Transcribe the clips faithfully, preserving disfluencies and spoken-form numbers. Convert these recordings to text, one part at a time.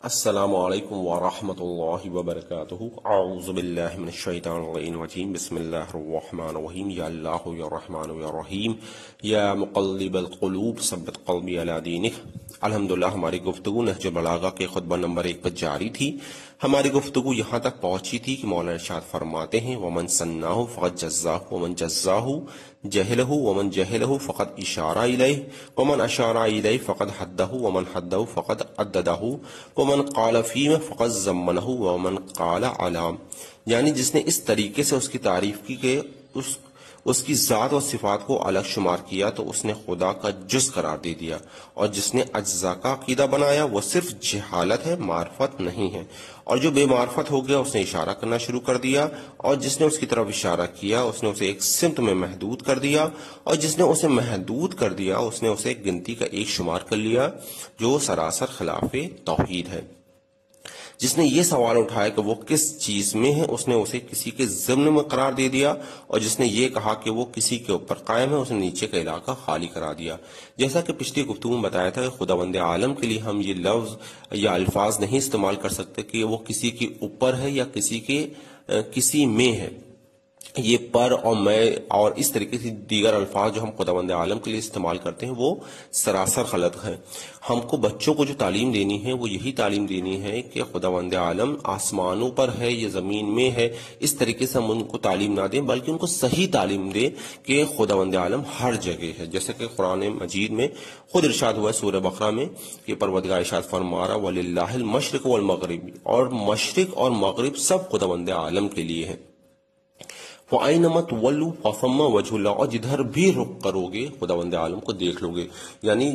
السلام علیکم ورحمۃ اللہ وبرکاتہ اعوذ باللہ من الشیطان الرجیم بسم اللہ الرحمن الرحیم یا اللہ یا رحمان یا رحیم یا مقلب القلوب ثبت قلبی علی دینک۔ الحمدللہ ہماری گفتگو نہج البلاغہ کے خطبہ نمبر ایک پر جاری تھی۔ ہماری گفتگو یہاں تک پہنچی تھی کہ مولانا ارشاد فرماتے ہیں ومن سناہ فقد جزاہ ومن جزاہ جہلہ ومن جہلہ فقد اشارہ الیہ ومن اشارہ الیہ فقد حدہ ومن حدہ فقد عددہ ومن قال فیہ فقد ضمنہ ومن قال علام، یعنی جس نے اس طریقے سے اس کی تعریف کی کہ اس اس کی ذات و صفات کو الگ شمار کیا تو اس نے خدا کا جز قرار دے دیا، اور جس نے اجزاء کا عقیدہ بنایا وہ صرف جہالت ہے، معرفت نہیں ہے، اور جو بے معرفت ہو گیا اس نے اشارہ کرنا شروع کر دیا، اور جس نے اس کی طرف اشارہ کیا اس نے اسے ایک سمت میں محدود کر دیا، اور جس نے اسے محدود کر دیا اس نے اسے ایک گنتی کا ایک شمار کر لیا جو سراسر خلاف توحید ہے۔ جس نے یہ سوال اٹھایا کہ وہ کس چیز میں ہے اس نے اسے کسی کے ضمن میں قرار دے دیا، اور جس نے یہ کہا کہ وہ کسی کے اوپر قائم ہے اس نے نیچے کا علاقہ خالی کرا دیا۔ جیسا کہ پچھلی گفتگو میں بتایا تھا کہ خداوند عالم کے لیے ہم یہ لفظ یا الفاظ نہیں استعمال کر سکتے کہ وہ کسی کے اوپر ہے یا کسی کے کسی میں ہے۔ یہ پر اور میں اور اس طریقے سے دیگر الفاظ جو ہم خداوند عالم کے لیے استعمال کرتے ہیں وہ سراسر غلط ہے۔ ہم کو بچوں کو جو تعلیم دینی ہے وہ یہی تعلیم دینی ہے کہ خداوند عالم آسمانوں پر ہے یا زمین میں ہے، اس طریقے سے ہم ان کو تعلیم نہ دیں بلکہ ان کو صحیح تعلیم دیں کہ خداوند عالم ہر جگہ ہے، جیسے کہ قرآن مجید میں خود ارشاد ہوا ہے سورہ بقرہ میں کہ پروردگار ارشاد فرما رہا وَلِلَّهِ الْمَشْرِقُ وَالْمَغْرِبُ، اور مشرق اور مغرب سب خداوند عالم کے لیے ہے۔ وَأَيْنَمَا تُوَلُّوا فَثَمَّ وَجْهُ اللَّهِ، اور جدھر بھی رخ کرو گے خداوند عالم کو دیکھ لو گے، یعنی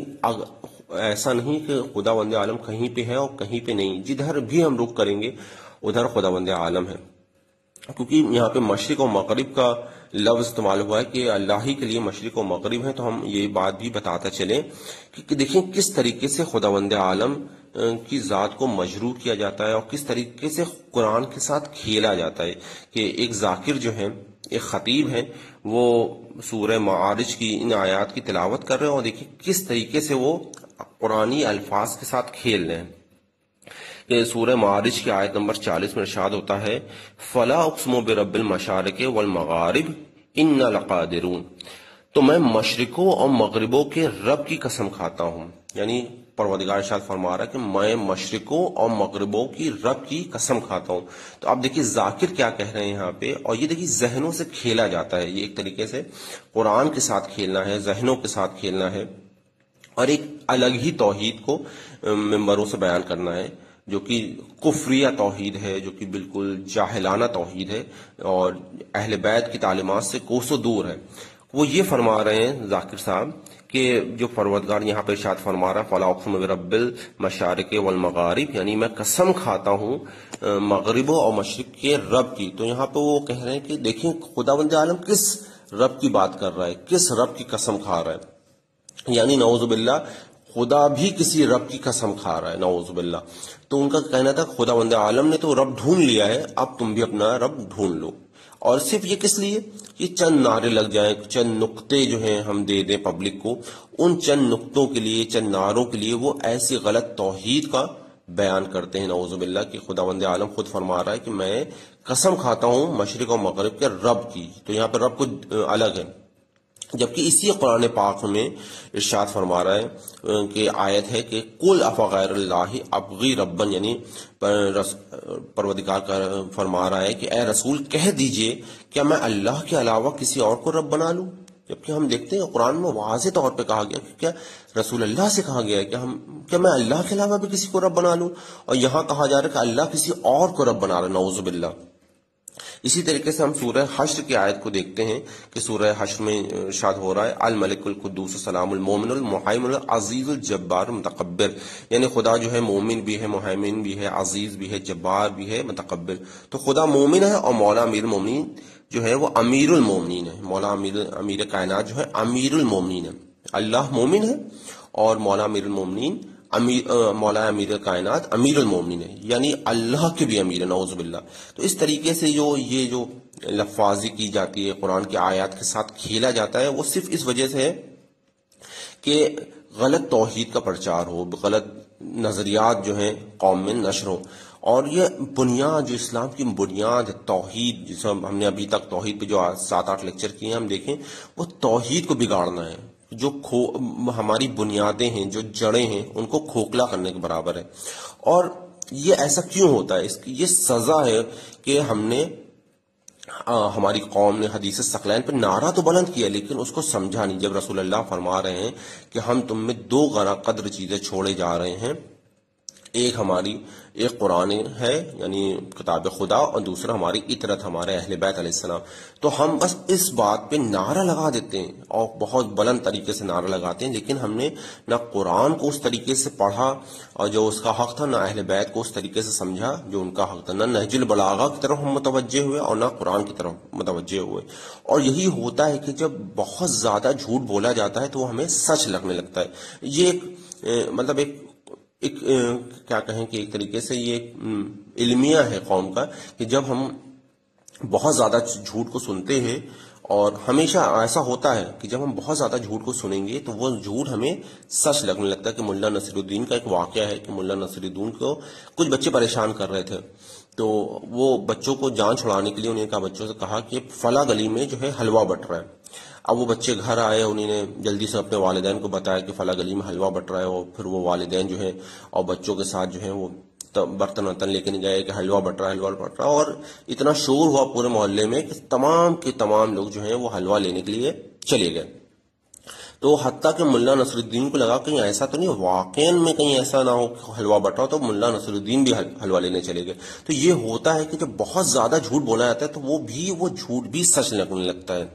ایسا نہیں کہ خداوند عالم کہیں پہ ہے اور کہیں پہ نہیں، جدھر بھی ہم رخ کریں گے ادھر خداوند عالم ہے، کیونکہ یہاں پہ مشرق و مغرب کا لفظ استعمال ہوا ہے کہ اللہ ہی کے لیے مشرق و مغرب ہے، تو ہم یہ بات بھی بتاتا چلیں کہ دیکھیں کس طریقے سے خداوند عالم کی ذات کو مجرور کیا جاتا ہے اور کس طریقے سے قرآن کے ساتھ کھیلا جاتا ہے کہ ایک ذاکر جو ہے، ایک خطیب ہے، وہ سورہ معارج کی ان آیات کی تلاوت کر رہے ہیں اور دیکھیں کس طریقے سے وہ قرآنی الفاظ کے ساتھ کھیل رہے ہیں۔ کہ سورہ معارج کی آیت نمبر چالیس میں ارشاد ہوتا ہے فَلَا أُقْسِمُ بِرَبِّ الْمَشَارِقِ وَالْمَغَارِبِ إِنَّا لَقَادِرُونَ، تو میں مشرقوں اور مغربوں کے رب کی قسم کھاتا ہوں، یعنی پروردگار ارشاد فرما رہا ہے کہ میں مشرقوں اور مغربوں کی رب کی قسم کھاتا ہوں۔ تو آپ دیکھیے ذاکر کیا کہہ رہے ہیں یہاں پہ، اور یہ دیکھیے ذہنوں سے کھیلا جاتا ہے، یہ ایک طریقے سے قرآن کے ساتھ کھیلنا ہے، ذہنوں کے ساتھ کھیلنا ہے، اور ایک الگ ہی توحید کو ممبروں سے بیان کرنا ہے جو کہ کفریہ توحید ہے، جو کہ بالکل جاہلانہ توحید ہے اور اہل بیت کی تعلیمات سے کوسوں دور ہے۔ وہ یہ فرما رہے ہیں ذاکر صاحب کہ جو پروردگار یہاں پہ ارشاد فرما رہا ہے فَلَا أُقْسِمُ بِرَبِّ الْمَشَارِقِ وَالْمَغَارِبِ، یعنی میں قسم کھاتا ہوں مغربوں اور مشرق کے رب کی۔ تو یہاں پہ وہ کہہ رہے ہیں کہ دیکھیں خداوند عالم کس رب کی بات کر رہا ہے، کس رب کی قسم کھا رہا ہے، یعنی نعوذ باللہ خدا بھی کسی رب کی قسم کھا رہا ہے، نعوذ باللہ۔ تو ان کا کہنا تھا خداوند عالم نے تو رب ڈھونڈ لیا ہے، اب تم بھی اپنا رب ڈھونڈ لو، اور صرف یہ کس لیے، یہ چند نعرے لگ جائیں، چند نقطے جو ہیں ہم دے دیں پبلک کو، ان چند نقطوں کے لیے، چند نعروں کے لیے وہ ایسی غلط توحید کا بیان کرتے ہیں، نعوذ باللہ، کہ خداوند عالم خود فرما رہا ہے کہ میں قسم کھاتا ہوں مشرق و مغرب کے رب کی، تو یہاں پہ رب کو الگ ہے، جبکہ اسی قرآن پاک میں ارشاد فرما رہا ہے کہ آیت ہے کہ کل افغیر اللہ ابغی ربن، یعنی پروردگار کا فرما رہا ہے کہ اے رسول کہہ دیجئے کیا میں اللہ کے علاوہ کسی اور کو رب بنا لوں، جبکہ ہم دیکھتے ہیں قرآن میں واضح طور پہ کہا گیا کہ کیا رسول اللہ سے کہا گیا ہے کہ ہم کیا میں اللہ کے علاوہ بھی کسی کو رب بنا لوں، اور یہاں کہا جا رہا ہے کہ اللہ کسی اور کو رب بنا رہا ہے، نعوذ باللہ۔ اسی طریقے سے ہم سورہ حشر کی آیت کو دیکھتے ہیں کہ سورہ حشر میں ارشاد ہو رہا ہے الملک القدوس السلام المومن المحیمن العزیز الجبار متکبر، یعنی خدا جو ہے مومن بھی ہے، محیمن بھی ہے، عزیز بھی ہے، جبار بھی ہے، متکبر۔ تو خدا مومن ہے اور مولا امیر المومنین جو ہے وہ امیر المومنین ہے، مولا امیر امیر کائنات جو ہے امیر المومنین ہے، اللہ مومن ہے اور مولا امیر المومنین امیر مولا امیر کائنات امیر المومنین ہے، یعنی اللہ کے بھی امیر ہے، نعوذ باللہ۔ تو اس طریقے سے جو یہ جو لفاظی کی جاتی ہے، قرآن کی آیات کے ساتھ کھیلا جاتا ہے، وہ صرف اس وجہ سے ہے کہ غلط توحید کا پرچار ہو، غلط نظریات جو ہیں قوم میں نشر ہوں. اور یہ بنیاد جو اسلام کی بنیاد ہے توحید، جسے ہم نے ابھی تک توحید پہ جو سات آٹھ لیکچر کیے ہیں ہم دیکھیں، وہ توحید کو بگاڑنا ہے. جو کھو ہماری بنیادیں ہیں، جو جڑیں ہیں، ان کو کھوکھلا کرنے کے برابر ہے. اور یہ ایسا کیوں ہوتا ہے؟ اس کی یہ سزا ہے کہ ہم نے آ, ہماری قوم نے حدیث ثقلین پہ نعرہ تو بلند کیا لیکن اس کو سمجھا نہیں. جب رسول اللہ فرما رہے ہیں کہ ہم تم میں دو غرا قدر چیزیں چھوڑے جا رہے ہیں، ایک ہماری ایک قرآن ہے یعنی کتاب خدا، اور دوسرا ہماری اطرت، ہمارے اہل بیت علیہ السلام، تو ہم بس اس بات پہ نعرہ لگا دیتے ہیں اور بہت بلند طریقے سے نعرہ لگاتے ہیں، لیکن ہم نے نہ قرآن کو اس طریقے سے پڑھا اور جو اس کا حق تھا، نہ اہل بیت کو اس طریقے سے سمجھا جو ان کا حق تھا، نہ نہج البلاغہ کی طرف ہم متوجہ ہوئے اور نہ قرآن کی طرف متوجہ ہوئے. اور یہی ہوتا ہے کہ جب بہت زیادہ جھوٹ بولا جاتا ہے تو وہ ہمیں سچ لگنے لگتا ہے. یہ ایک مطلب ایک ایک کیا کہیں کہ ایک طریقے سے یہ ایک علمیہ ہے قوم کا کہ جب ہم بہت زیادہ جھوٹ کو سنتے ہیں، اور ہمیشہ ایسا ہوتا ہے کہ جب ہم بہت زیادہ جھوٹ کو سنیں گے تو وہ جھوٹ ہمیں سچ لگنے لگتا ہے. کہ ملا نصیر الدین کا ایک واقعہ ہے کہ ملا نصیر الدین کو کچھ بچے پریشان کر رہے تھے، تو وہ بچوں کو جان چھڑانے کے لیے انہیں کہا بچوں سے کہا کہ فلاں گلی میں جو ہے حلوہ بٹ رہا ہے. اب وہ بچے گھر آئے، انہوں نے جلدی سے اپنے والدین کو بتایا کہ فلاں گلی میں حلوہ بٹ رہا ہے، اور پھر وہ والدین جو ہے اور بچوں کے ساتھ جو ہے وہ برتن ورتن لے کے نہیں گئے کہ حلوہ بٹ رہا ہے حلوہ بٹ رہا ہے. اور اتنا شور ہوا پورے محلے میں کہ تمام کے تمام لوگ جو ہیں وہ حلوہ لینے کے لیے چلے گئے. تو حتیٰ کہ ملا نصر الدین کو لگا کہیں ایسا تو نہیں واقعی میں کہیں ایسا نہ ہو کہ حلوہ بٹ رہا ہو، تو ملا نصر الدین بھی حلوہ لینے چلے گئے. تو یہ ہوتا ہے کہ جب بہت زیادہ جھوٹ بولا جاتا ہے تو وہ بھی وہ جھوٹ بھی سچ لگنے لگتا ہے.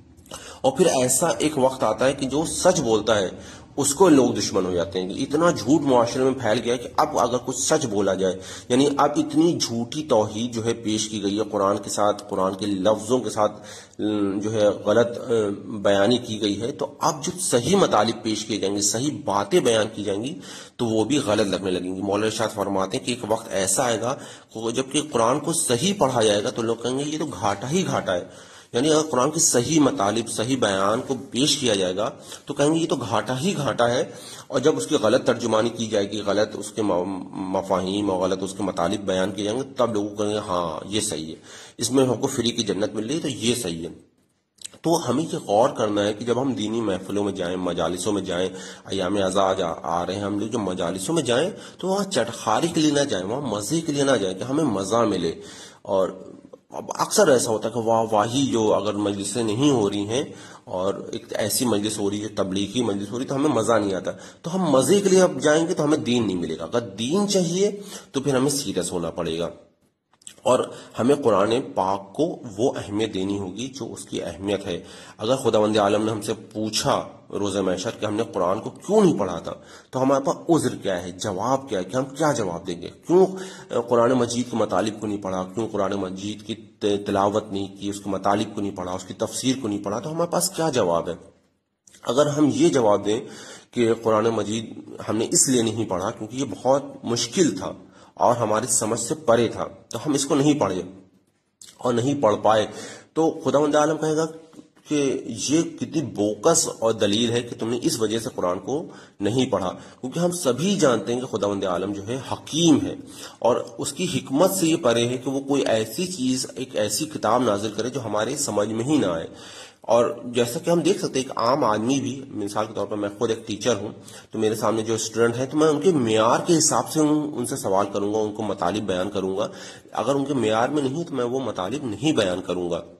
اور پھر ایسا ایک وقت آتا ہے کہ جو سچ بولتا ہے اس کو لوگ دشمن ہو جاتے ہیں. اتنا جھوٹ معاشرے میں پھیل گیا کہ اب اگر کچھ سچ بولا جائے، یعنی اب اتنی جھوٹی توحید جو ہے پیش کی گئی ہے قرآن کے ساتھ، قرآن کے لفظوں کے ساتھ جو ہے غلط بیانی کی گئی ہے، تو اب جو صحیح مطالب پیش کیے جائیں گے، صحیح باتیں بیان کی جائیں گی تو وہ بھی غلط لگنے لگیں گی. مولانا ارشاد فرماتے ہیں کہ ایک وقت ایسا آئے گا جب کہ قرآن کو صحیح پڑھا جائے گا تو لوگ کہیں گے یہ تو گھاٹا ہی گھاٹا ہے. یعنی اگر قرآن کی صحیح مطالب، صحیح بیان کو پیش کیا جائے گا تو کہیں گے یہ تو گھاٹا ہی گھاٹا ہے. اور جب اس کی غلط ترجمانی کی جائے گی، غلط اس کے مفاہیم اور غلط اس کے مطالب بیان کیے جائیں گے، تب لوگوں کہیں گے ہاں یہ صحیح ہے، اس میں ہم کو فری کی جنت مل رہی ہے تو یہ صحیح ہے. تو ہمیں یہ غور کرنا ہے کہ جب ہم دینی محفلوں میں جائیں، مجالسوں میں جائیں، ایام اعزاز آ رہے ہیں ہم لوگ جو مجالسوں میں جائیں تو وہاں چٹخاری کے لیے نہ جائیں، وہاں مزے کے لیے نہ جائیں کہ ہمیں مزہ ملے. اور اب اکثر ایسا ہوتا ہے کہ واہ واہی جو اگر مجلسیں نہیں ہو رہی ہیں اور ایک ایسی مجلس ہو رہی ہے تبلیغی مجلس ہو رہی تو ہمیں مزہ نہیں آتا، تو ہم مزے کے لیے اب جائیں گے تو ہمیں دین نہیں ملے گا. اگر دین چاہیے تو پھر ہمیں سیریس ہونا پڑے گا اور ہمیں قرآن پاک کو وہ اہمیت دینی ہوگی جو اس کی اہمیت ہے. اگر خداوند عالم نے ہم سے پوچھا روز محشر کہ ہم نے قرآن کو کیوں نہیں پڑھا تھا تو ہمارے پاس عذر کیا ہے، جواب کیا ہے، کہ ہم کیا جواب دیں گے؟ کیوں قرآن مجید کے مطالب کو نہیں پڑھا، کیوں قرآن مجید کی تلاوت نہیں کی، اس کے مطالب کو نہیں پڑھا، اس کی تفسیر کو نہیں پڑھا، تو ہمارے پاس کیا جواب ہے؟ اگر ہم یہ جواب دیں کہ قرآن مجید ہم نے اس لیے نہیں پڑھا کیونکہ یہ بہت مشکل تھا اور ہماری سمجھ سے پرے تھا تو ہم اس کو نہیں پڑھے اور نہیں پڑھ پائے، تو خداوند عالم کہے گا کہ یہ کتنی بوکس اور دلیل ہے کہ تم نے اس وجہ سے قرآن کو نہیں پڑھا. کیونکہ ہم سبھی جانتے ہیں کہ خداوند عالم جو ہے حکیم ہے اور اس کی حکمت سے یہ پرے ہے کہ وہ کوئی ایسی چیز، ایک ایسی کتاب نازل کرے جو ہمارے سمجھ میں ہی نہ آئے. اور جیسا کہ ہم دیکھ سکتے ہیں ایک عام آدمی بھی، مثال کے طور پر میں خود ایک ٹیچر ہوں تو میرے سامنے جو اسٹوڈنٹ ہیں تو میں ان کے معیار کے حساب سے ان سے سوال کروں گا، ان کو مطالب بیان کروں گا. اگر ان کے معیار میں نہیں تو میں وہ مطالب نہیں بیان کروں گا.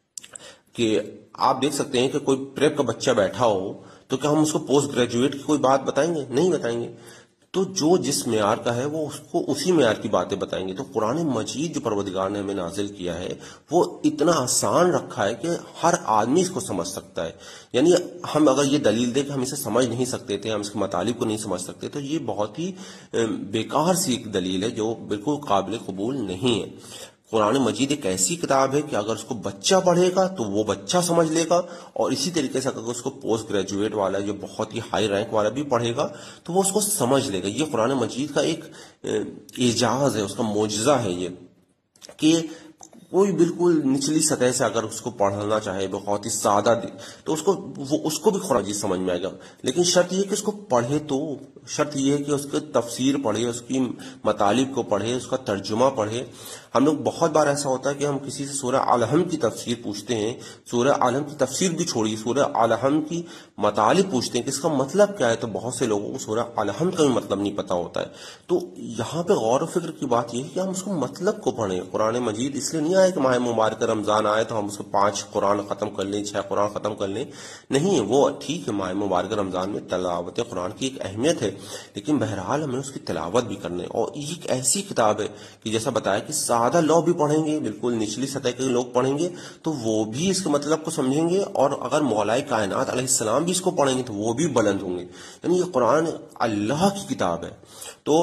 کہ آپ دیکھ سکتے ہیں کہ کوئی پریپ کا بچہ بیٹھا ہو تو کیا ہم اس کو پوسٹ گریجویٹ کی کوئی بات بتائیں گے؟ نہیں بتائیں گے. تو جو جس معیار کا ہے وہ اس کو اسی معیار کی باتیں بتائیں گے. تو قرآن مجید جو پروردگار نے ہمیں نازل کیا ہے وہ اتنا آسان رکھا ہے کہ ہر آدمی اس کو سمجھ سکتا ہے. یعنی ہم اگر یہ دلیل دیں کہ ہم اسے سمجھ نہیں سکتے تھے، ہم اس کے مطالب کو نہیں سمجھ سکتے، تو یہ بہت ہی بیکار سی ایک دلیل ہے جو بالکل قابل قبول نہیں ہے. قرآن مجید ایک ایسی کتاب ہے کہ اگر اس کو بچہ پڑھے گا تو وہ بچہ سمجھ لے گا، اور اسی طریقے سے اگر اس کو پوسٹ گریجویٹ والا جو بہت ہی ہائی رینک والا بھی پڑھے گا تو وہ اس کو سمجھ لے گا. یہ قرآن مجید کا ایک اعجاز ہے، اس کا معجزہ ہے یہ کہ کوئی بالکل نچلی سطح سے اگر اس کو پڑھنا چاہے بہت ہی سادہ دے تو اس کو وہ اس کو بھی قرآن مجید سمجھ میں آئے گا، لیکن شرط یہ کہ اس کو پڑھے، تو شرط یہ ہے کہ اس کی تفسیر پڑھے، اس کی مطالب کو پڑھے، اس کا ترجمہ پڑھے۔ ہم لوگ بہت بار ایسا ہوتا ہے کہ ہم کسی سے سورہ الحم کی تفسیر پوچھتے ہیں، سورہ الحم کی تفسیر بھی چھوڑی، سورہ الحم کی مطالب پوچھتے ہیں کہ اس کا مطلب کیا ہے، تو بہت سے لوگوں کو سورہ الحم کا بھی مطلب نہیں پتا ہوتا ہے۔ تو یہاں پہ غور و فکر کی بات یہ ہے کہ ہم اس کو مطلب کو پڑھیں۔ قرآن مجید اس لیے نہیں آئے کہ ماہ مبارک رمضان آئے تو ہم اس کو پانچ قرآن ختم کر لیں، چھ قرآن ختم کر لیں، نہیں، وہ ٹھیک ہے ماہ مبارک رمضان میں تلاوت قرآن کی ایک اہمیت ہے، لیکن بہرحال ہمیں اس کی تلاوت بھی کرنے، اور یہ ایک ایسی کتاب ہے کہ جیسا بتایا کہ سادہ لوگ بھی پڑھیں گے، بالکل نچلی سطح کے لوگ پڑھیں گے تو وہ بھی اس کے مطلب کو سمجھیں گے، اور اگر مولا کائنات علیہ السلام بھی اس کو پڑھیں گے تو وہ بھی بلند ہوں گے۔ یعنی یہ قرآن اللہ کی کتاب ہے۔ تو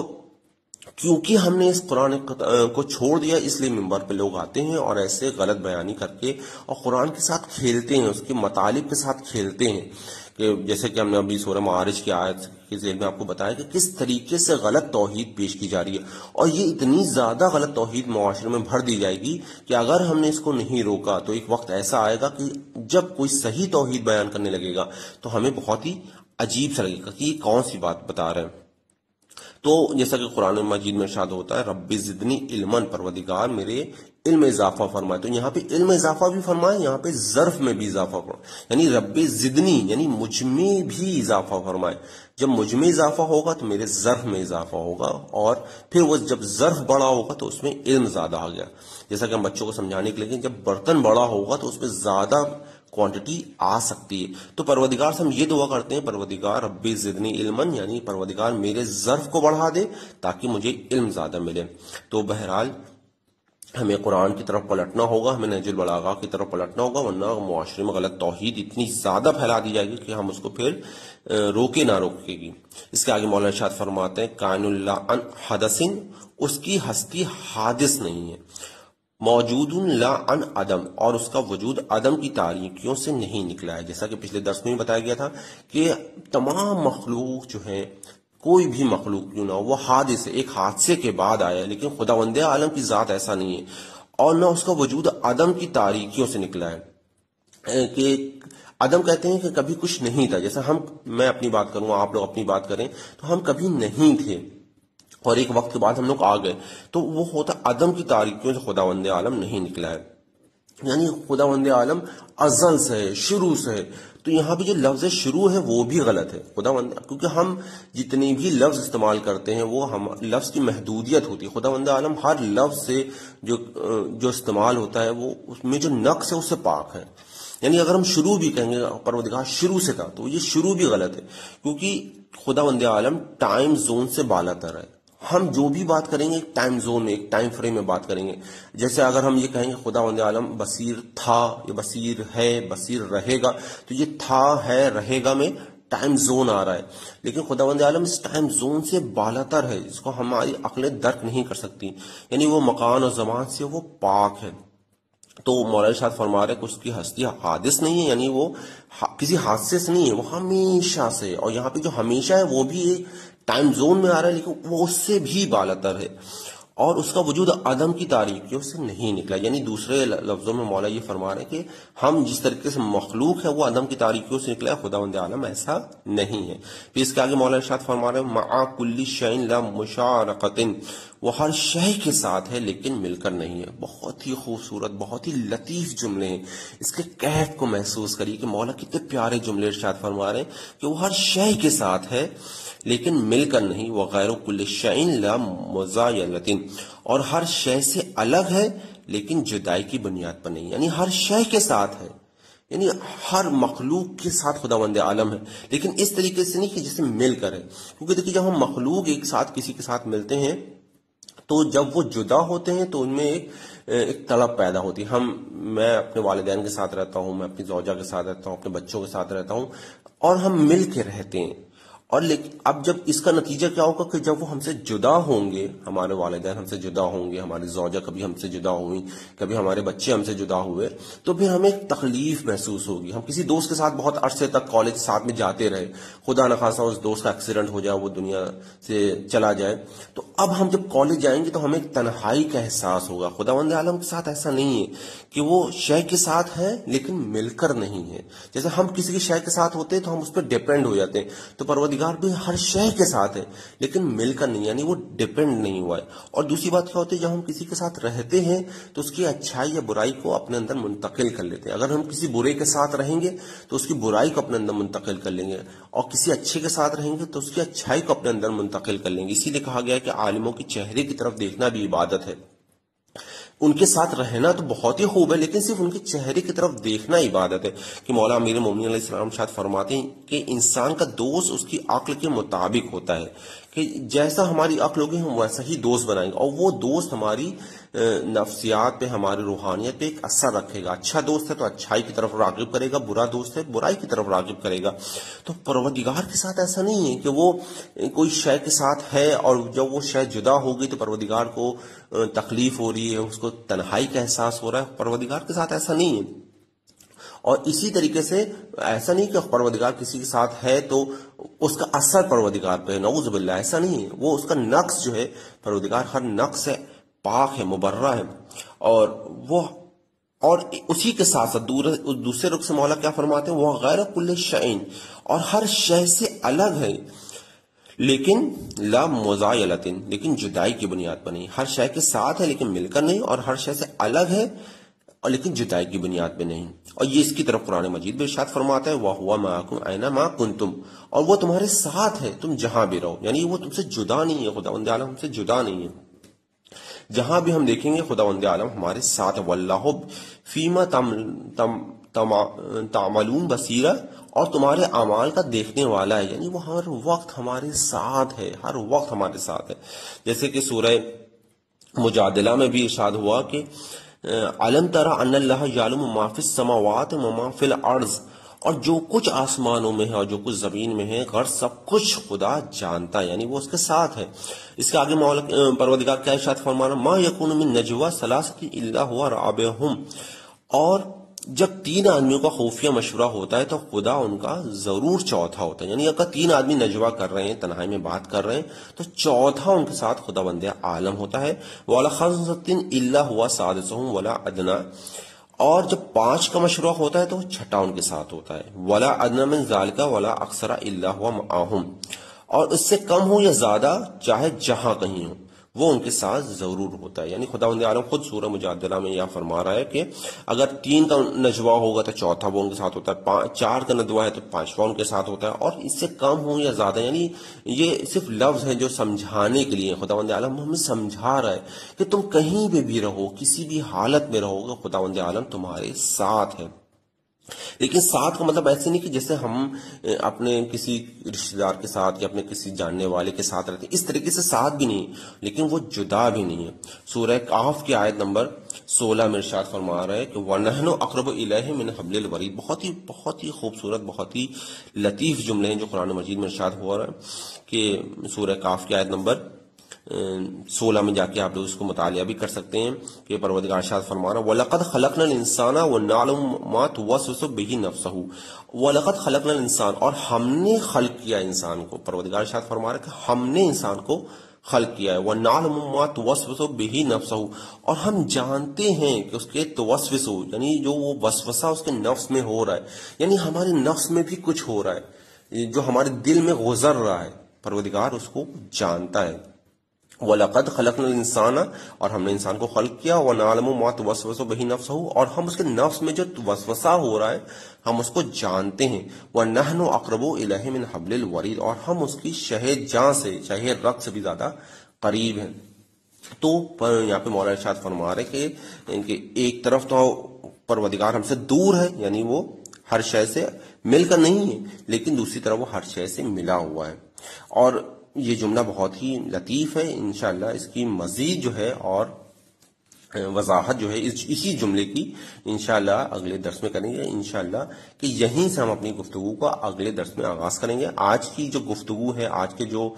کیونکہ ہم نے اس قرآن کو چھوڑ دیا، اس لیے منبر پہ لوگ آتے ہیں اور ایسے غلط بیانی کر کے اور قرآن کے ساتھ کھیلتے ہیں، اس کے مطالب کے ساتھ کھیلتے ہیں، کہ جیسے کہ ہم نے ابھی سورہ معارج کی آیت کے ذیل میں آپ کو بتایا کہ کس طریقے سے غلط توحید پیش کی جا رہی ہے، اور یہ اتنی زیادہ غلط توحید معاشرے میں بھر دی جائے گی کہ اگر ہم نے اس کو نہیں روکا تو ایک وقت ایسا آئے گا کہ جب کوئی صحیح توحید بیان کرنے لگے گا تو ہمیں بہت ہی عجیب سا لگے گا کہ یہ کون سی بات بتا رہے ہیں۔ تو جیسا کہ قرآن مجید میں ارشاد ہوتا ہے رب زدنی علما، پروردگار میرے علم اضافہ فرمائے، تو یہاں پہ علم اضافہ بھی فرمائے، یہاں پہ ظرف میں بھی اضافہ فرمائے، یعنی رب زدنی یعنی مجھ میں بھی اضافہ فرمائے۔ جب مجھ میں اضافہ ہوگا تو میرے ظرف میں اضافہ ہوگا، اور پھر وہ جب ظرف بڑا ہوگا تو اس میں علم زیادہ آ گیا۔ جیسا کہ ہم بچوں کو سمجھانے کے لیے جب برتن بڑا ہوگا تو اس میں زیادہ کوانٹٹی آ سکتی ہے، تو پروردگار سے ہم یہ دعا کرتے ہیں پروردگار رب زدنی علما، یعنی پروردگار میرے ظرف کو بڑھا دے تاکہ مجھے علم زیادہ ملے۔ تو بہرحال ہمیں قرآن کی طرف پلٹنا ہوگا، ہمیں نہج البلاغہ کی طرف پلٹنا ہوگا، ورنہ معاشرے میں غلط توحید اتنی زیادہ پھیلا دی جائے گی کہ ہم اس کو پھر روکے نہ روکے گی۔ اس کے آگے مولانا ارشاد فرماتے ہیں کائن اللہ عن حدث، اس کی ہستی حادث نہیں ہے، موجود لا عن عدم، اور اس کا وجود عدم کی تاریکیوں سے نہیں نکلا ہے۔ جیسا کہ پچھلے درس میں بتایا گیا تھا کہ تمام مخلوق جو ہیں، کوئی بھی مخلوق کیوں نہ ہو، وہ حادث ہے، ایک حادثے کے بعد آیا ہے، لیکن خداوند عالم کی ذات ایسا نہیں ہے، اور نہ اس کا وجود عدم کی تاریکیوں سے نکلا ہے۔ کہ عدم کہتے ہیں کہ کبھی کچھ نہیں تھا، جیسا ہم میں اپنی بات کروں، آپ لوگ اپنی بات کریں، تو ہم کبھی نہیں تھے اور ایک وقت کے بعد ہم لوگ آ گئے، تو وہ ہوتا عدم کی تاریکیوں سے خداوند عالم نہیں نکلا ہے، یعنی خداوند عالم ازل سے ہے، شروع سے ہے۔ تو یہاں پہ جو لفظ شروع ہے وہ بھی غلط ہے، خداوند، کیونکہ ہم جتنے بھی لفظ استعمال کرتے ہیں وہ ہم لفظ کی محدودیت ہوتی ہے، خداوند عالم ہر لفظ سے جو جو استعمال ہوتا ہے وہ اس میں جو نقص ہے اس سے پاک ہے۔ یعنی اگر ہم شروع بھی کہیں گے پروردگار شروع سے تھا تو یہ شروع بھی غلط ہے، کیونکہ خداوند عالم ٹائم زون سے بالا تر ہے۔ ہم جو بھی بات کریں گے ایک ٹائم زون میں، ایک ٹائم فریم میں بات کریں گے۔ جیسے اگر ہم یہ کہیں گے خداوند عالم بصیر تھا، یہ بصیر ہے، بصیر رہے گا، تو یہ تھا ہے رہے گا میں ٹائم زون آ رہا ہے، لیکن خداوند عالم اس ٹائم زون سے بالا تر ہے، جس کو ہماری عقلیں درک نہیں کر سکتی، یعنی وہ مکان اور زمان سے وہ پاک ہے۔ تو مولانا ارشاد فرما رہے کہ اس کی ہستی حادث نہیں ہے، یعنی وہ کسی حادثے سے نہیں ہے، وہ ہمیشہ سے، اور یہاں پہ جو ہمیشہ ہے وہ بھی ایک ٹائم زون میں آ رہا ہے، لیکن وہ اس سے بھی بالاتر ہے، اور اس کا وجود عدم کی تاریکیوں سے نہیں نکلا۔ یعنی دوسرے لفظوں میں مولا یہ فرما رہے ہیں کہ ہم جس طریقے سے مخلوق ہے وہ عدم کی تاریکیوں سے نکلا ہے، خداوند عالم ایسا نہیں ہے۔ پھر اس کے آگے مولا ارشاد فرما رہے ہیں مع کل شیء لا مشارکۃ، وہ ہر شے کے ساتھ ہے لیکن مل کر نہیں ہے۔ بہت ہی خوبصورت، بہت ہی لطیف جملے ہیں، اس کے کیف کو محسوس کریے کہ مولا کتنے پیارے جملے ارشاد فرما رہے ہیں کہ وہ ہر شے کے ساتھ ہے لیکن مل کر نہیں، وغیر کل شیء لا مزایلۃ، اور ہر شے سے الگ ہے لیکن جدائی کی بنیاد پر نہیں، یعنی ہر شے کے ساتھ ہے، یعنی ہر مخلوق کے ساتھ خداوند عالم ہے، لیکن اس طریقے سے نہیں کہ جسے مل کر ہے، کیونکہ دیکھیے جب ہم مخلوق ایک ساتھ کسی کے ساتھ ملتے ہیں تو جب وہ جدا ہوتے ہیں تو ان میں ایک ایک طلب پیدا ہوتی ہے۔ ہم میں اپنے والدین کے ساتھ رہتا ہوں، میں اپنی زوجہ کے ساتھ رہتا ہوں، اپنے بچوں کے ساتھ رہتا ہوں، اور ہم مل کے رہتے ہیں، اور لیکن اب جب اس کا نتیجہ کیا ہوگا کہ جب وہ ہم سے جدا ہوں گے، ہمارے والدین ہم سے جدا ہوں گے، ہماری زوجہ کبھی ہم سے جدا ہوئی، کبھی ہمارے بچے ہم سے جدا ہوئے، تو پھر ہمیں ایک تکلیف محسوس ہوگی. ہم کسی دوست کے ساتھ بہت عرصے تک کالج ساتھ میں جاتے رہے، خدا نخواستہ اس دوست کا ایکسیڈنٹ ہو جائے، وہ دنیا سے چلا جائے، تو اب ہم جب کالج جائیں گے تو ہمیں ایک تنہائی کا احساس ہوگا. خداوند عالم کے ساتھ ایسا نہیں ہے کہ وہ شے کے ساتھ ہے لیکن مل کر نہیں ہے. جیسے ہم کسی کے شے کے ساتھ ہوتے ہیں تو ہم اس پہ ڈیپینڈ ہو جاتے ہیں، تو پروردگار بھی ہر شے کے ساتھ ہے لیکن مل کر نہیں، یعنی وہ ڈیپینڈ نہیں ہوا ہے. اور دوسری بات کیا ہوتی ہے، جب ہم کسی کے ساتھ رہتے ہیں تو اس کی اچھائی یا برائی کو اپنے اندر منتقل کر لیتے ہیں. اگر ہم کسی برے کے ساتھ رہیں گے تو اس کی برائی کو اپنے اندر منتقل کر لیں گے، اور کسی اچھے کے ساتھ رہیں گے تو اس کی اچھائی کو اپنے اندر منتقل کر لیں گے. اسی لیے کہا گیا ہے کہ عالموں کے چہرے کی طرف دیکھنا بھی عبادت ہے. ان کے ساتھ رہنا تو بہت ہی خوب ہے لیکن صرف ان کے چہرے کی طرف دیکھنا عبادت ہے. کہ مولا امیر المومنین علیہ السلام شاید فرماتے ہیں کہ انسان کا دوست اس کی عقل کے مطابق ہوتا ہے، کہ جیسا ہماری عقل ہوگی ہم ویسا ہی دوست بنائیں گے، اور وہ دوست ہماری نفسیات پہ، ہماری روحانیت پہ ایک اثر رکھے گا. اچھا دوست ہے تو اچھائی کی طرف راغب کرے گا، برا دوست ہے برائی کی طرف راغب کرے گا. تو پروردگار کے ساتھ ایسا نہیں ہے کہ وہ کوئی شے کے ساتھ ہے اور جب وہ شے جدا ہو گئی تو پروردگار کو تکلیف ہو رہی ہے، اس کو تنہائی کا احساس ہو رہا ہے. پروردگار کے ساتھ ایسا نہیں ہے. اور اسی طریقے سے ایسا نہیں کہ پروردگار کسی کے ساتھ ہے تو اس کا اثر پروردگار پہ ہے، نعوذ باللہ، ایسا نہیں ہے. وہ اس کا نقص جو ہے، پروردگار ہر نقص سے پاک ہے، مبرہ ہے. اور وہ اور اسی کے ساتھ ساتھ دوسرے رخ سے مولا کیا فرماتے ہیں، وہ غیر کل شیء، اور ہر شے سے الگ ہے لیکن لا مزایلۃ، لیکن جدائی کی بنیاد پر نہیں. ہر شے کے ساتھ ہے لیکن مل کر نہیں، اور ہر شے سے الگ ہے اور لیکن جدائی کی بنیاد پہ نہیں. اور یہ اس کی طرف قرآن مجید میں ارشاد فرماتا ہے وَهُوَ مَعَكُمْ أَيْنَمَا كُنْتُمْ، اور وہ تمہارے ساتھ ہے تم جہاں بھی رہو. یعنی وہ تم سے جدا نہیں ہے، خداوند عالم ہم سے جدا نہیں ہے. جہاں بھی ہم دیکھیں گے خداوند عالم ہمارے ساتھ ہے. وَاللَّهُ فِيمَا تعملون بصیرہ، اور تمہارے اعمال کا دیکھنے والا ہے. یعنی وہ ہر وقت ہمارے ساتھ ہے، ہر وقت ہمارے ساتھ ہے. جیسے کہ سورہ مجادلہ میں بھی ارشاد ہوا کہ علم ترى ان اللہ یعلم ما فی السماوات وما فی الارض، اور جو کچھ آسمانوں میں ہے اور جو کچھ زمین میں ہے غرض سب کچھ خدا جانتا ہے، یعنی وہ اس کے ساتھ ہے. اس کے آگے مولا پروردگار کیا ارشاد فرمانا، ما یکون من نجوا ثلاثۃ الا هو رابعهم، اور جب تین آدمیوں کا خفیہ مشورہ ہوتا ہے تو خدا ان کا ضرور چوتھا ہوتا ہے. یعنی اگر تین آدمی نجوا کر رہے ہیں، تنہائی میں بات کر رہے ہیں، تو چوتھا ان کے ساتھ خدا بند عالم ہوتا ہے. وَعَلَى خَمْسَةٍ إِلَّا هُوَ سَادِسُهُمْ وَلَا أَدْنَىٰ، اور جب پانچ کا مشورہ ہوتا ہے تو چھٹا ان کے ساتھ ہوتا ہے. وَلَا أَدْنَىٰ مِن ذَلِكَ وَلَا أَكْثَرَ إِلَّا هُوَ مَعَهُمْ، اور اس سے کم ہو یا زیادہ چاہے جہاں کہیں ہو وہ ان کے ساتھ ضرور ہوتا ہے. یعنی خداوند عالم خود سورہ مجادلہ میں یہ فرما رہا ہے کہ اگر تین کا نجوا ہوگا تو چوتھا وہ ان کے ساتھ ہوتا ہے، چار کا نجوا ہے تو پانچواں ان کے ساتھ ہوتا ہے، اور اس سے کم ہو یا زیادہ. یعنی یہ صرف لفظ ہے جو سمجھانے کے لیے خداوند عالم ہمیں سمجھا رہا ہے کہ تم کہیں بھی بھی رہو، کسی بھی حالت میں رہو گے، خداوند عالم تمہارے ساتھ ہے. لیکن ساتھ کا مطلب ایسے نہیں کہ جیسے ہم اپنے کسی رشتہ دار کے ساتھ یا اپنے کسی جاننے والے کے ساتھ رہتے ہیں، اس طریقے سے ساتھ بھی نہیں، لیکن وہ جدا بھی نہیں ہے. سورہ کہف کی آیت نمبر سولہ میں ارشاد فرما رہا ہے کہ وَنَحْنُ أَقْرَبُ إِلَيْهِ مِنْ حَبْلِ الْوَرِيدِ. بہت ہی بہت ہی خوبصورت، بہت ہی لطیف جملے ہیں جو قرآن مجید میں ارشاد ہوا رہا ہے کہ سورہ کہف کی آیت نمبر سولہ میں جا کے آپ لوگ اس کو مطالعہ بھی کر سکتے ہیں کہ پروردگار ارشاد فرما رہا ہے وَلَقَدْ خَلَقْنَا الْإِنسَانَ وَنَعْلَمُ مَا تُوَسْوِسُ بِهِ نَفْسُهُ. وَلَقَدْ خَلَقْنَا الْإِنسَانَ، اور ہم نے خلق کیا انسان کو. پروردگار ارشاد فرما رہا ہے کہ ہم نے انسان کو خلق کیا ہے. وَنَعْلَمُ مَا تُوَسْوِسُ بِهِ نَفْسُهُ، اور ہم جانتے ہیں کہ اس کے توسوس، یعنی جو وہ وسوسہ اس کے نفس میں ہو رہا ہے، یعنی ہمارے نفس میں بھی کچھ ہو رہا ہے جو ہمارے دل میں گزر رہا ہے، پروردگار اس کو جانتا ہے. وَلَقَدْ خَلَقْنَا الْإِنسَانَ، اور ہم نے انسان کو خلق کیا. وَنَعْلَمُ مَا تُوَسْوِسُ بِهِ نَفْسُهُ، اور ہم اس کے نفس میں جو وسوسہ ہو رہا ہے ہم اس کو جانتے ہیں. وَنَحْنُ أَقْرَبُ إِلَيْهِ مِنْ حَبْلِ الْوَرِيدِ، اور ہم اس کی شہد جاں سے، شہد رگ سے بھی زیادہ قریب ہیں. تو یہاں پہ مولا ارشاد فرما رہے کہ ایک طرف تو پروردگار ہم سے دور ہے، یعنی وہ ہر شے سے مل کر نہیں ہے، لیکن دوسری طرف وہ ہر شے سے ملا ہوا ہے. اور یہ جملہ بہت ہی لطیف ہے، انشاءاللہ اس کی مزید جو ہے اور وضاحت جو ہے اسی جملے کی انشاءاللہ اگلے درس میں کریں گے انشاءاللہ، کہ یہیں سے ہم اپنی گفتگو کا اگلے درس میں آغاز کریں گے۔ آج کی جو گفتگو ہے، آج کے جو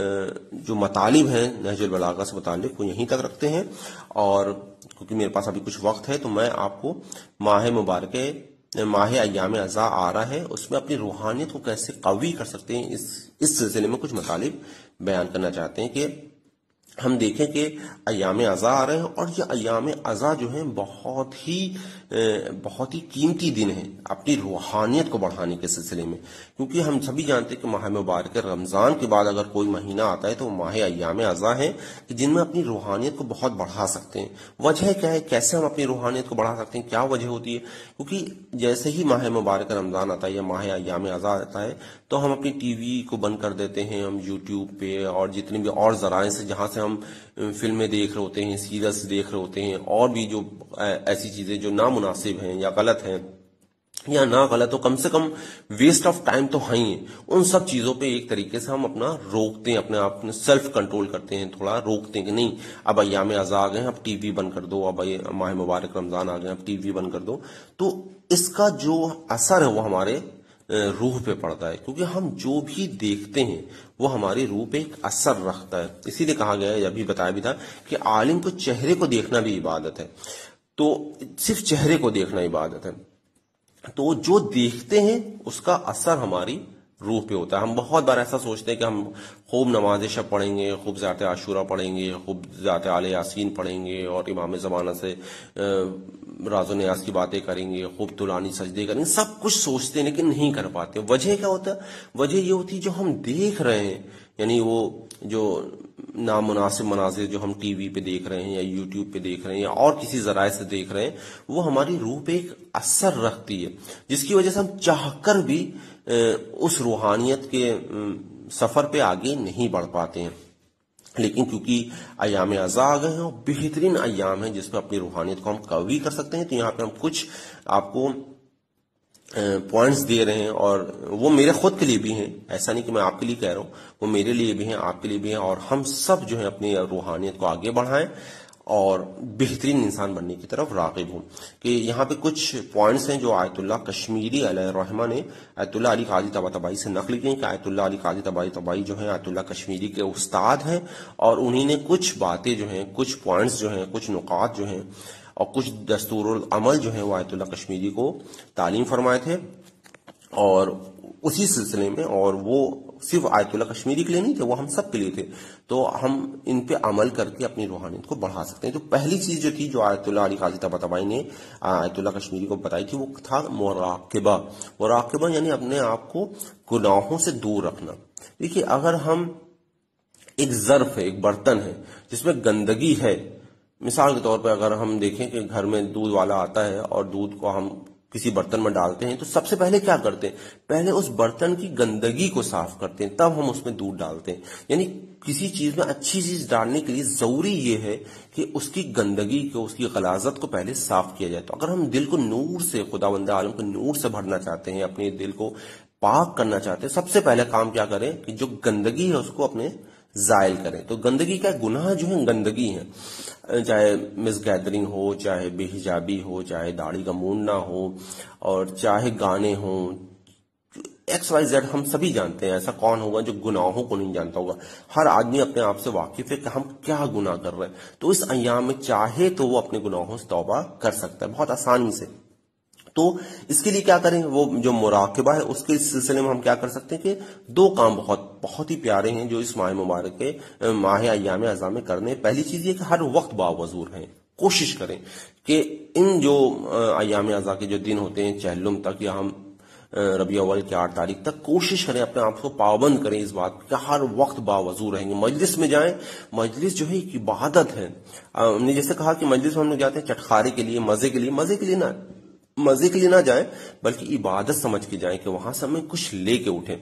جو مطالب ہیں نہج البلاغہ سے متعلق، وہ یہیں تک رکھتے ہیں، اور کیونکہ میرے پاس ابھی کچھ وقت ہے تو میں آپ کو ماہ مبارکہ ماہ ایام عزا آ رہا ہے، اس میں اپنی روحانیت کو کیسے قوی کر سکتے ہیں، اس اس سلسلے میں کچھ مطالب بیان کرنا چاہتے ہیں کہ ہم دیکھیں کہ ایام عزا آ رہے ہیں، اور یہ ایام عزا جو ہیں بہت ہی بہت ہی قیمتی دن ہیں اپنی روحانیت کو بڑھانے کے سلسلے میں، کیونکہ ہم سبھی جانتے ہیں کہ ماہ مبارک رمضان کے بعد اگر کوئی مہینہ آتا ہے تو وہ ماہ ایام عزا ہے، کہ جن میں اپنی روحانیت کو بہت بڑھا سکتے ہیں۔ وجہ کیا ہے، کیسے ہم اپنی روحانیت کو بڑھا سکتے ہیں، کیا وجہ ہوتی ہے؟ کیونکہ جیسے ہی ماہ مبارک رمضان آتا ہے یا ماہ ایام عزا آتا ہے تو ہم اپنی ٹی وی کو بند کر دیتے ہیں، ہم یوٹیوب پہ اور جتنے بھی اور ذرائع سے جہاں سے ہم فلمیں دیکھ رہے ہوتے ہیں، سیریلز دیکھ رہے ہوتے ہیں، اور بھی جو ایسی چیزیں جو نامناسب ہیں یا غلط ہیں یا نہ غلط ہو، کم سے کم ویسٹ آف ٹائم تو ہیں ہی، ان سب چیزوں پہ ایک طریقے سے ہم اپنا روکتے ہیں، اپنے آپ میں سیلف کنٹرول کرتے ہیں، تھوڑا روکتے ہیں کہ نہیں اب ایام عزا آ گئے ہیں، اب ٹی وی بند کر دو، اب ماہ مبارک رمضان آ گئے اب ٹی وی بند کر دو۔ تو اس کا جو اثر ہے وہ ہمارے روح پہ پڑتا ہے، کیونکہ ہم جو بھی دیکھتے ہیں وہ ہماری روح پہ ایک اثر رکھتا ہے۔ اسی لیے کہا گیا ہے، ابھی بتایا بھی تھا، کہ عالم کو چہرے کو دیکھنا بھی عبادت ہے، تو صرف چہرے کو دیکھنا عبادت ہے، تو جو دیکھتے ہیں اس کا اثر ہماری روح پہ ہوتا ہے۔ ہم بہت بار ایسا سوچتے ہیں کہ ہم خوب نماز شب پڑھیں گے، خوب ذات عاشورہ پڑھیں گے، خوب ذات آل یاسین پڑھیں گے، اور امام زمانہ سے راز و نیاز کی باتیں کریں گے، خوب طولانی سجدے کریں گے، سب کچھ سوچتے ہیں لیکن نہیں کر پاتے۔ وجہ کیا ہوتا ہے؟ وجہ یہ ہوتی ہے جو ہم دیکھ رہے ہیں، یعنی وہ جو نامناسب مناظر جو ہم ٹی وی پہ دیکھ رہے ہیں یا یوٹیوب پہ دیکھ رہے ہیں یا اور کسی ذرائع سے دیکھ رہے ہیں، وہ ہماری روح پہ ایک اثر رکھتی ہے، جس کی وجہ سے ہم چاہ کر بھی اس روحانیت کے سفر پہ آگے نہیں بڑھ پاتے ہیں۔ لیکن کیونکہ ایام عزا آ گئے ہیں اور بہترین ایام ہیں جس میں اپنی روحانیت کو ہم قوی کر سکتے ہیں، تو یہاں پہ ہم کچھ آپ کو پوائنٹس دے رہے ہیں، اور وہ میرے خود کے لیے بھی ہیں، ایسا نہیں کہ میں آپ کے لیے کہہ رہا ہوں، وہ میرے لیے بھی ہیں، آپ کے لیے بھی ہیں، اور ہم سب جو ہے اپنی روحانیت کو آگے بڑھائیں اور بہترین انسان بننے کی طرف راغب ہوں۔ کہ یہاں پہ کچھ پوائنٹس ہیں جو آیت اللہ کشمیری علیہ الرحمہ نے آیت اللہ علی قاضی طباطبائی سے نقل کی ہیں، کہ آیت اللہ علی قاضی طباطبائی جو ہیں آیت اللہ کشمیری کے استاد ہیں، اور انہی نے کچھ باتیں جو ہیں، کچھ پوائنٹس جو ہیں، کچھ نکات جو ہیں اور کچھ دستور العمل جو ہیں وہ آیت اللہ کشمیری کو تعلیم فرمائے تھے، اور اسی سلسلے میں، اور وہ صرف آیت اللہ کشمیری کے لیے نہیں تھے، وہ ہم سب کے لیے تھے، تو ہم ان پہ عمل کر کے اپنی روحانیت کو بڑھا سکتے ہیں۔ تو پہلی چیز جو تھی جو آیت اللہ علی قاضی طباطبائی نے آیت اللہ کشمیری کو بتائی تھی، وہ تھا مراقبہ۔ مراقبہ یعنی اپنے آپ کو گناہوں سے دور رکھنا۔ دیکھیے، اگر ہم ایک ظرف ہے، ایک برتن ہے جس میں گندگی ہے، مثال کے طور پہ اگر ہم دیکھیں کہ گھر میں دودھ والا آتا ہے اور دودھ کو ہم کسی برتن میں ڈالتے ہیں، تو سب سے پہلے کیا کرتے ہیں؟ پہلے اس برتن کی گندگی کو صاف کرتے ہیں، تب ہم اس میں دودھ ڈالتے ہیں۔ یعنی کسی چیز میں اچھی چیز ڈالنے کے لیے ضروری یہ ہے کہ اس کی گندگی کو، اس کی غلاظت کو پہلے صاف کیا جائے۔ تو اگر ہم دل کو نور سے، خداوند عالم کو نور سے بھرنا چاہتے ہیں، اپنے دل کو پاک کرنا چاہتے ہیں، سب سے پہلے کام کیا کریں کہ جو گندگی ہے اس کو اپنے زائل کریں۔ تو گندگی کا گناہ جو ہے گندگی ہے، چاہے مس گیدرنگ ہو، چاہے بے حجابی ہو، چاہے داڑھی کا موننا ہو، اور چاہے گانے ہوں، ایکس وائی زیڈ، ہم سبھی جانتے ہیں۔ ایسا کون ہوگا جو گناہوں کو نہیں جانتا ہوگا؟ ہر آدمی اپنے آپ سے واقف ہے کہ ہم کیا گناہ کر رہے ہیں۔ تو اس ایام میں چاہے تو وہ اپنے گناہوں سے توبہ کر سکتا ہے بہت آسانی سے۔ تو اس کے لیے کیا کریں؟ وہ جو مراقبہ ہے اس کے سلسلے میں ہم کیا کر سکتے ہیں کہ دو کام بہت بہت ہی پیارے ہیں جو اس ماہ مبارک کے ماہ ایام عزا میں کرنے۔ پہلی چیز یہ کہ ہر وقت باوضو رہیں، کوشش کریں کہ ان جو ایام عزا کے جو دن ہوتے ہیں چہلم تک یا ہم ربیع اول کی آٹھ تاریخ تک، کوشش کریں اپنے آپ کو پابند کریں اس بات کہ ہر وقت باوضو رہیں گے۔ مجلس میں جائیں، مجلس جو ہے ایک عبادت ہے۔ ہم نے جیسے کہا کہ مجلس میں ہم لوگ جاتے ہیں چٹخارے کے لیے، مزے کے لیے، مزے کے لیے نہ مزے کے لیے نہ جائیں بلکہ عبادت سمجھ کے جائیں کہ وہاں سے ہمیں کچھ لے کے اٹھیں۔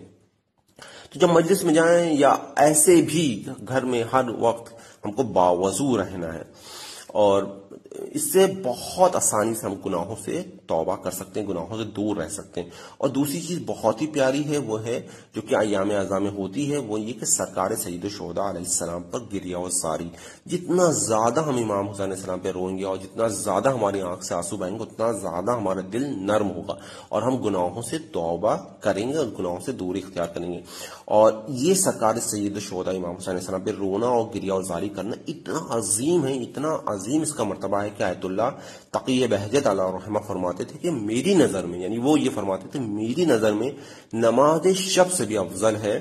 تو جب مجلس میں جائیں یا ایسے بھی گھر میں، ہر وقت ہم کو باوضو رہنا ہے۔ اور اس سے بہت آسانی سے ہم گناہوں سے توبہ کر سکتے ہیں، گناہوں سے دور رہ سکتے ہیں۔ اور دوسری چیز بہت ہی پیاری ہے، وہ ہے جو کہ ایام اعضاء میں ہوتی ہے، وہ یہ کہ سرکار سید الشہداء علیہ السلام پر گریہ و زاری۔ جتنا زیادہ ہم امام حسین علیہ السلام پہ روئیں گے اور جتنا زیادہ ہماری آنکھ سے آنسو بہائیں گے، اتنا زیادہ ہمارا دل نرم ہوگا اور ہم گناہوں سے توبہ کریں گے اور گناہوں سے دوری اختیار کریں گے۔ اور یہ سرکار سید الشہداء امام حسین علیہ السلام پہ رونا اور گریہ و زاری کرنا اتنا عظیم ہے، اتنا عظیم اس کا مرتبہ ہے کہ آیت اللہ تقی بہجت علیہ رحمہ فرماتے تھے کہ میری نظر میں، یعنی وہ یہ فرماتے تھے میری نظر میں نماز شب سے بھی افضل ہے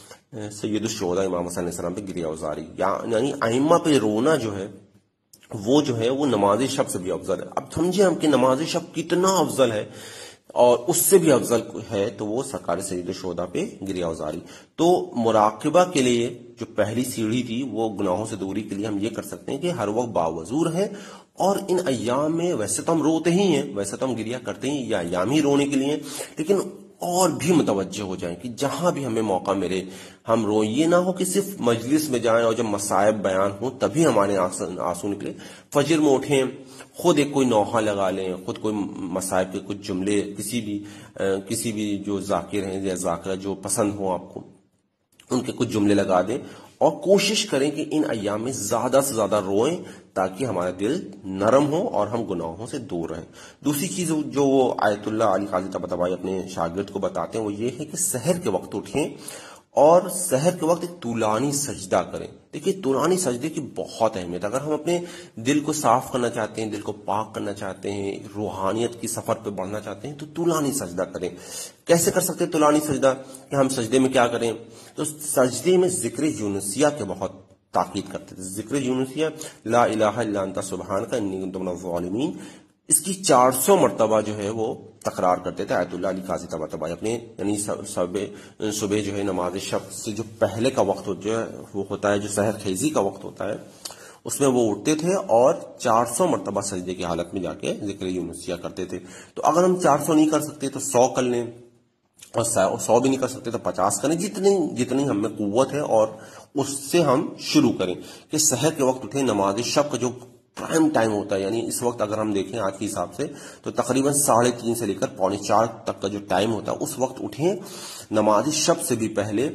سید الشہداء امام حسین علیہ السلام پہ گریہ و زاری، یعنی ائمہ پہ رونا جو ہے وہ جو ہے وہ نماز شب سے بھی افضل ہے۔ اب سمجھے ہم کہ نماز شب کتنا افضل ہے، اور اس سے بھی افضل ہے تو وہ سرکار سید الشہداء پہ گریہ و زاری۔ تو مراقبہ کے لیے جو پہلی سیڑھی تھی وہ گناہوں سے دوری کے لیے ہم یہ کر سکتے ہیں کہ ہر وقت باوضو رہیں، اور ان ایام میں ویسے تو ہم روتے ہی ہیں، ویسے تو ہم گریہ کرتے ہیں، یہ ایام ہی رونے کے لیے، لیکن اور بھی متوجہ ہو جائیں کہ جہاں بھی ہمیں موقع ملے ہم روئیں۔ یہ نہ ہو کہ صرف مجلس میں جائیں اور جب مصائب بیان ہوں تبھی ہمارے آنسو نکلے۔ فجر میں اٹھیں، خود ایک کوئی نوحہ لگا لیں، خود کوئی مصائب کے کچھ جملے کسی بھی کسی بھی جو ذاکر ہیں یا ذاکرہ جو پسند ہوں آپ کو، ان کے کچھ جملے لگا دیں اور کوشش کریں کہ ان ایام میں زیادہ سے زیادہ روئیں تاکہ ہمارا دل نرم ہو اور ہم گناہوں سے دور رہیں۔ دوسری چیز جو وہ آیت اللہ علی قاضی طباطبائی اپنے شاگرد کو بتاتے ہیں وہ یہ ہے کہ سحر کے وقت اٹھیں اور سحر کے وقت ایک طولانی سجدہ کریں۔ دیکھیے طولانی سجدے کی بہت اہمیت ہے۔ اگر ہم اپنے دل کو صاف کرنا چاہتے ہیں، دل کو پاک کرنا چاہتے ہیں، روحانیت کی سفر پہ بڑھنا چاہتے ہیں تو طولانی سجدہ کریں۔ کیسے کر سکتے ہیں طولانی سجدہ؟ کہ ہم سجدے میں کیا کریں؟ تو سجدے میں ذکر یونسیہ کے بہت تاکید کرتے تھے۔ ذکر یونسیہ لا الہ الا انت سبحانک انی کنت من الظالمین، اس کی چار سو مرتبہ جو ہے وہ تکرار کرتے تھے آیت اللہ علی قاضی طباطبائی اپنے، یعنی صبح صبح جو ہے نماز شب سے جو پہلے کا وقت جو ہے وہ ہوتا ہے، جو سحر خیزی کا وقت ہوتا ہے، اس میں وہ اٹھتے تھے اور چار سو مرتبہ سجدے کی حالت میں جا کے ذکر یونسیہ کرتے تھے۔ تو اگر ہم چار سو نہیں کر سکتے تو سو کر لیں، اور سو بھی نہیں کر سکتے تو پچاس کریں، جتنی جتنی ہم میں قوت ہے، اور اس سے ہم شروع کریں کہ سحر کے وقت اٹھیں۔ نماز شب کا جو پرائم ٹائم ہوتا ہے، یعنی اس وقت اگر ہم دیکھیں آج کے حساب سے تو تقریباً ساڑھے تین سے لے کر پونے چار تک کا جو ٹائم ہوتا ہے اس وقت اٹھیں۔ نماز شب سے بھی پہلے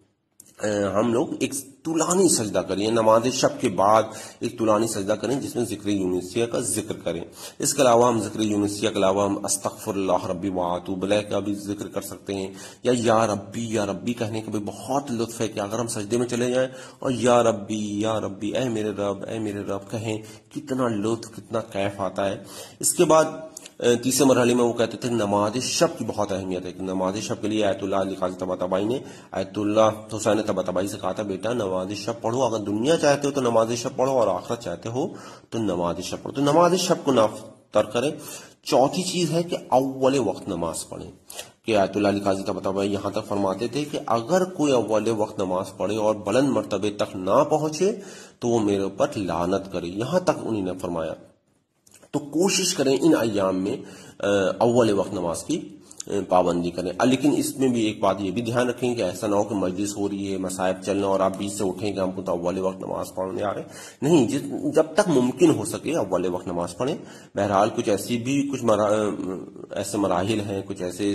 ہم لوگ ایک طولانی سجدہ کریں، نماز شب کے بعد ایک طولانی سجدہ کریں جس میں ذکر یونسیہ کا ذکر کریں۔ اس کے علاوہ ہم ذکر یونسیہ کے علاوہ ہم استغفر اللہ ربی واتوب الیہ کا بھی ذکر کر سکتے ہیں، یا یا ربی یا ربی کہنے کا بھی بہت لطف ہے کہ اگر ہم سجدے میں چلے جائیں اور یا ربی یا ربی اے میرے رب اے میرے رب کہیں، کتنا لطف کتنا کیف آتا ہے۔ اس کے بعد تیسرے مرحلے میں وہ کہتے تھے نماز شب کی بہت اہمیت ہے کہ نماز شب کے لیے آیت اللہ علی قاضی طباطبائی نے آیت اللہ حسین طباطبائی سے کہا تھا بیٹا نماز شب پڑھو، اگر دنیا چاہتے ہو تو نماز شب پڑھو اور آخرت چاہتے ہو تو نماز شب پڑھو۔ تو نماز شب کو نہ ترک کریں۔ چوتھی چیز ہے کہ اول وقت نماز پڑھیں، کہ آیت اللہ علی قاضی طباطبائی یہاں تک فرماتے تھے کہ اگر کوئی اول وقت نماز پڑھے اور بلند مرتبے تک نہ پہنچے تو وہ میرے اوپر لعنت کرے، یہاں تک انہوں نے فرمایا۔ تو کوشش کریں ان ایام میں اول وقت نماز کی پابندی کریں، لیکن اس میں بھی ایک بات یہ بھی دھیان رکھیں کہ ایسا نہ ہو کہ مجلس ہو رہی ہے، مصائب چل رہے اور آپ بیچ سے اٹھیں کہ ہم کو تو اول وقت نماز پڑھنے آ رہے ہیں، نہیں، جب تک ممکن ہو سکے اول وقت نماز پڑھیں۔ بہرحال کچھ ایسی بھی کچھ ایسے مراحل ہیں، کچھ ایسے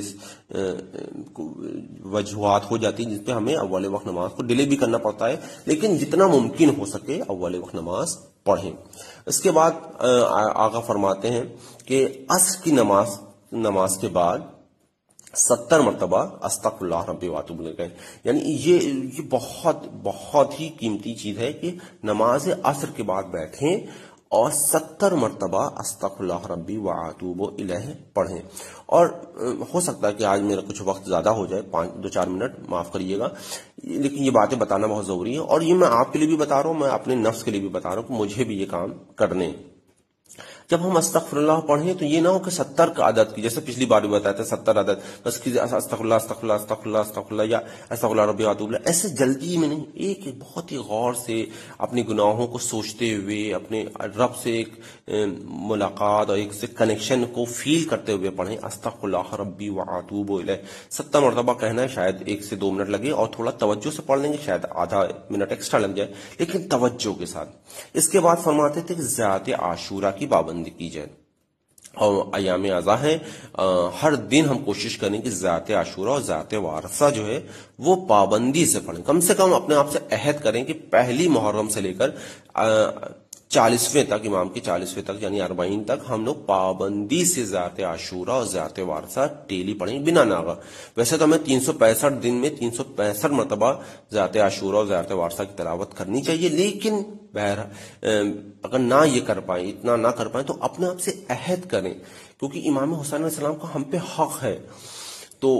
وجوہات ہو جاتی ہیں جس پہ ہمیں اول وقت نماز کو ڈیلے بھی کرنا پڑتا ہے، لیکن جتنا ممکن ہو سکے اول وقت نماز پڑھیں۔ اس کے بعد آقا فرماتے ہیں کہ عصر کی نماز نماز کے بعد ستر مرتبہ استغفر اللہ ربی واتوب الیہ، یعنی یہ یہ بہت بہت ہی قیمتی چیز ہے کہ نماز عصر کے بعد بیٹھیں اور ستر مرتبہ استغفر اللہ ربی واتوب الیہ پڑھیں۔ اور ہو سکتا ہے کہ آج میرا کچھ وقت زیادہ ہو جائے، پانچ دو چار منٹ معاف کریے گا، لیکن یہ باتیں بتانا بہت ضروری ہے، اور یہ میں آپ کے لیے بھی بتا رہا ہوں، میں اپنے نفس کے لیے بھی بتا رہا ہوں کہ مجھے بھی یہ کام کرنے۔ جب ہم استغفر اللہ پڑھیں تو یہ نہ ہو کہ ستر کا عدد کی، جیسے پچھلی بار بھی بتایا تھا ستر عدد بس استغفر اللہ استغفر اللہ استغفر اللہ استغفر اللہ یا استغفر اللہ ربی واتوب الیہ، ایسے جلدی میں نہیں، ایک ایک بہت ہی غور سے اپنے گناہوں کو سوچتے ہوئے اپنے رب سے ایک ملاقات اور ایک سے کنیکشن کو فیل کرتے ہوئے پڑھیں. استغفر اللہ ربی واتوب الیہ ستر مرتبہ کہنا ہے، شاید ایک سے دو منٹ لگے اور تھوڑا توجہ سے پڑھ لیں گے شاید آدھا منٹ ایکسٹرا لگ جائے، لیکن توجہ کے ساتھ. اس کے بعد فرماتے تھے کہ ذات عاشورہ کی پابندی کی جائے، اور ایام اعضاء ہیں ہر دن ہم کوشش کریں کہ ذات عاشورہ اور ذات وارثہ جو ہے وہ پابندی سے پڑھیں. کم سے کم اپنے آپ سے عہد کریں کہ پہلی محرم سے لے کر چالیسویں تک، امام کی چالیسویں تک یعنی اربعین تک ہم لوگ پابندی سے ذات عاشورہ اور ذات وارثہ ڈیلی پڑھیں بنا ناغہ. ویسے تو ہمیں تین سو پینسٹھ دن میں تین سو پینسٹھ مرتبہ ذات عاشورہ اور ذات وارثہ کی تلاوت کرنی چاہیے، لیکن بہر اگر نہ یہ کر پائیں، اتنا نہ کر پائیں تو اپنے آپ سے عہد کریں، کیونکہ امام حسین علیہ السلام کا ہم پہ حق ہے. تو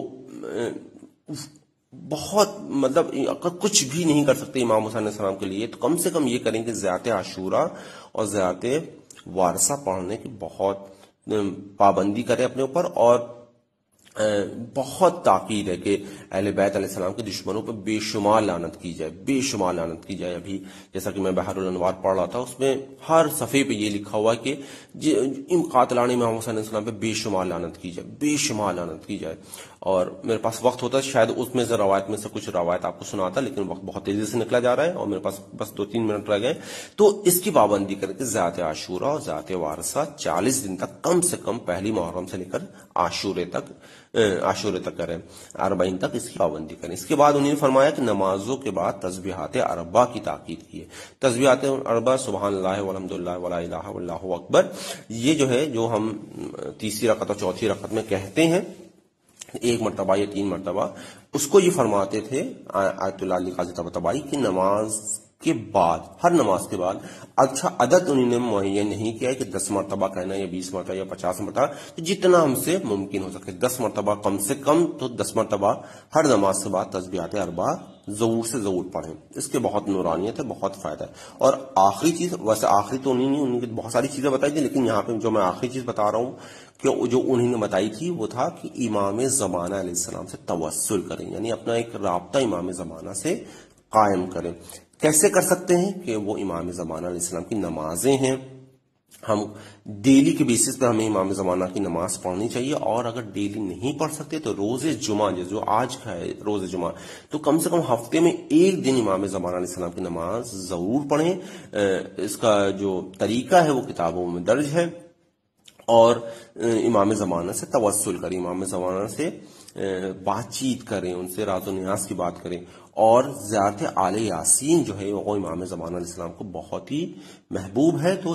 بہت مطلب اگر کچھ بھی نہیں کر سکتے امام حسین علیہ السلام کے لیے تو کم سے کم یہ کریں کہ ذات عاشورہ اور ذات وارثہ پڑھنے کی بہت پابندی کریں اپنے اوپر. اور بہت تاکید ہے کہ اہل بیت علیہ السلام کے دشمنوں پہ بے شمار لعنت کی جائے، بے شمار لعنت کی جائے. ابھی جیسا کہ میں بحر الانوار پڑھ رہا تھا، اس میں ہر صفحے پہ یہ لکھا ہوا ہے کہ ان قاتلان امام حسین علیہ السلام پہ بے شمار لعنت کی جائے، بے شمار لعنت کی جائے. اور میرے پاس وقت ہوتا ہے شاید اس میں سے روایت میں سے کچھ روایت آپ کو سناتا، لیکن وقت بہت تیزی سے نکلا جا رہا ہے اور میرے پاس بس دو تین منٹ رہ گئے. تو اس کی پابندی کریں کہ ذات عاشورہ اور ذات وارثہ چالیس دن تک کم سے کم پہلی محرم سے لے کر عاشورے تک عاشورے تک کریں، اربعین تک اس کی پابندی کریں. اس کے بعد انہوں نے فرمایا کہ نمازوں کے بعد تسبیحات اربع کی تاکید کی ہے. تسبیحات اربع سبحان اللہ والحمد للہ ولا الہ الا اللہ اکبر، یہ جو ہے جو ہم تیسری رکعت اور چوتھی رکعت میں کہتے ہیں ایک مرتبہ یا تین مرتبہ، اس کو یہ فرماتے تھے آیت اللہ علی قاضی طباطبائی کی نماز کے بعد، ہر نماز کے بعد. اچھا عدد انہوں نے معین نہیں کیا ہے کہ دس مرتبہ کہنا یا بیس مرتبہ یا پچاس مرتبہ، تو جتنا ہم سے ممکن ہو سکے دس مرتبہ کم سے کم، تو دس مرتبہ ہر نماز کے بعد تسبیحات اربع ضرور سے ضرور پڑھیں. اس کے بہت نورانیت ہے، بہت فائدہ ہے. اور آخری چیز، ویسے آخری تو انہوں نے انہوں نے بہت ساری چیزیں بتائی تھی، لیکن یہاں پہ جو میں آخری چیز بتا رہا ہوں کہ جو انہوں نے بتائی تھی وہ تھا کہ امام زمانہ علیہ السلام سے توسل کریں، یعنی اپنا ایک رابطہ امام زمانہ سے قائم کریں. کیسے کر سکتے ہیں کہ وہ امام زمانہ علیہ السلام کی نمازیں ہیں، ہم ڈیلی کے بیسس پہ ہمیں امام زمانہ کی نماز پڑھنی چاہیے. اور اگر ڈیلی نہیں پڑھ سکتے تو روز جمعہ، جو آج کا ہے روز جمعہ، تو کم سے کم ہفتے میں ایک دن امام زمانہ علیہ السلام کی نماز ضرور پڑھیں. اس کا جو طریقہ ہے وہ کتابوں میں درج ہے. اور امام زمانہ سے توسل کریں، امام زمانہ سے بات چیت کریں، ان سے راز و نیاز کی بات کریں. اور ذات آل یاسین جو ہے وہ امام زمانہ علیہ السلام کو بہت ہی محبوب ہے، تو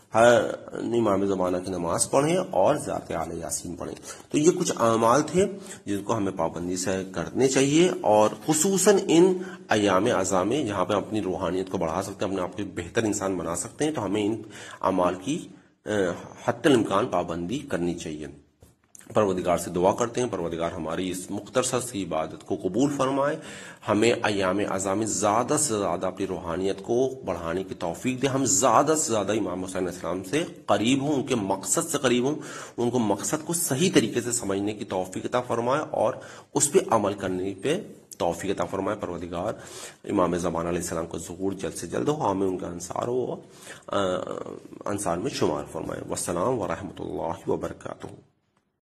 امام زمانہ کی نماز پڑھیں اور ذات آل یاسین پڑھیں. تو یہ کچھ اعمال تھے جن کو ہمیں پابندی سے کرنے چاہیے، اور خصوصاً ان ایام اعضاء میں جہاں پہ اپنی روحانیت کو بڑھا سکتے ہیں، اپنے آپ کو بہتر انسان بنا سکتے ہیں، تو ہمیں ان اعمال کی حتی الامکان پابندی کرنی چاہیے. پروردگار سے دعا کرتے ہیں پروردگار ہماری اس مختصر سی عبادت کو قبول فرمائے، ہمیں ایام اعضاء میں زیادہ سے زیادہ اپنی روحانیت کو بڑھانے کی توفیق دے، ہم زیادہ سے زیادہ امام حسین علیہ السلام سے قریب ہوں، ان کے مقصد سے قریب ہوں، ان کو مقصد کو صحیح طریقے سے سمجھنے کی توفیق عطا فرمائے اور اس پہ عمل کرنے پہ توفیق عطا فرمائے. پروردگار امام زمانہ علیہ السلام کو ظہور جلد سے جلد ہو، ہمیں ان کا انصار ہو، انصار میں شمار فرمائے. والسلام ورحمۃ اللہ وبرکاتہ.